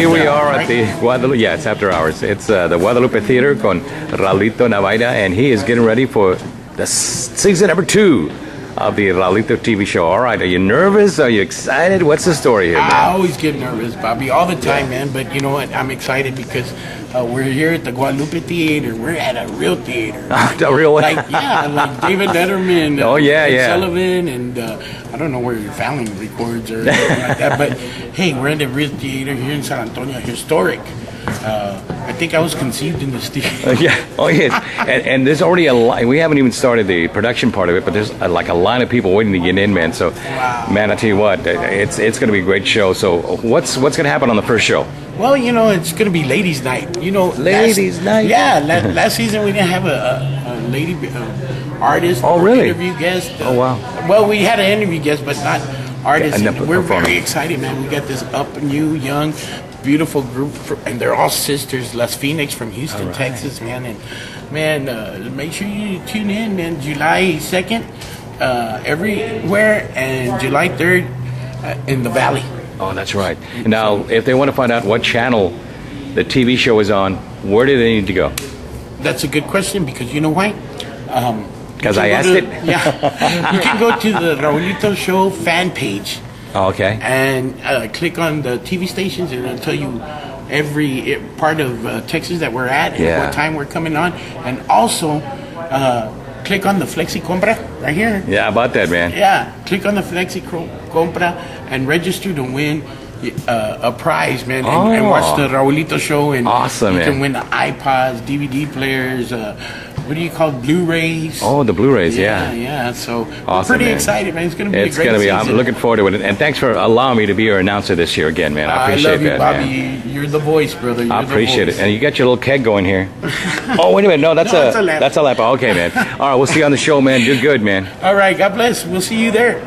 Here we are at the Guadalupe. Yeah, it's after hours. It's the Guadalupe Theater con Raulito Navaida, and he is getting ready for the season number 2 of the Raulito TV show. All right, are you nervous? Are you excited? What's the story here, man? I always get nervous, Bobby, all the time, man. But you know what? I'm excited because we're here at the Guadalupe Theater. We're at a real theater. The real one? Like David Letterman. Oh, yeah. Sullivan, and I don't know where Fallon records or anything like that. But hey, we're at a real theater here in San Antonio, historic. I think I was conceived in this theater. Yeah. Oh, yes. And there's already a line. We haven't even started the production part of it, but there's like a line of people waiting to get in, man. So, wow. Man, I tell you what, it's going to be a great show. So, what's going to happen on the first show? Well, you know, it's going to be Ladies' Night. You know, Ladies' Night. Yeah, last season we didn't have a lady artist. Oh, really? Interview guest. Oh, wow. Well, we had an interview guest, but not artists. Yeah, we're very excited, man. We got this new, young, beautiful group, and they're all sisters. Las Phoenix from Houston, Texas, man. And man, make sure you tune in, man. July 2nd, everywhere, and July 3rd in the Valley. Oh, that's right. Now, if they want to find out what channel the TV show is on, where do they need to go? That's a good question, because you know why? Because I asked it? Yeah. You can go to the Raulito Show fan page. Oh, okay. And click on the TV stations, and it'll tell you every part of Texas that we're at and what time we're coming on. And also, click on the Flexi Compra right here. Yeah, about that, man. Yeah, click on the Flexi Compra and register to win a prize, man, and watch the Raulito Show. And awesome, you can win the iPods, DVD players, what do you call it, Blu-rays? Oh, the Blu-rays, yeah. So awesome, we're pretty man. excited, man. It's going to be a great season. I'm looking forward to it. And thanks for allowing me to be your announcer this year again, man. I appreciate that, Bobby. man. You're the voice, brother. I appreciate it. And you got your little keg going here. Oh, wait a minute. No, that's a lap. That's a lap. Okay, man. All right, we'll see you on the show, man. Do good, man. All right, God bless. We'll see you there.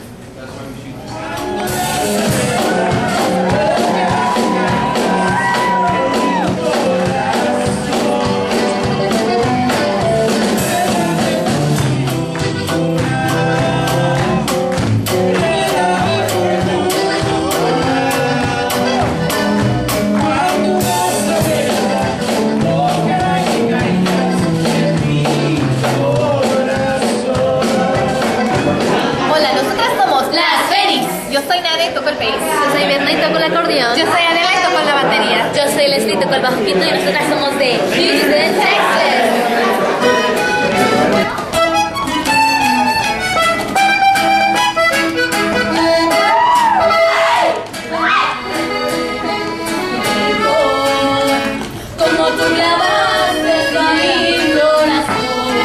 Yo soy Adela y toco la batería. Yo soy Leslie y toco el bajo quinto, y nosotras somos de Houston, Texas. Como tú clavaste a mi corazón,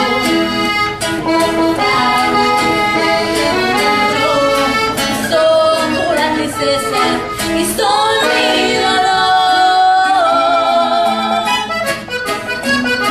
somos la princesa y soy mi dolor.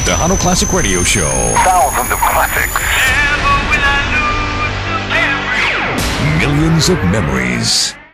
Tejano Classic Radio Show. Thousands of classics. Millions of memories.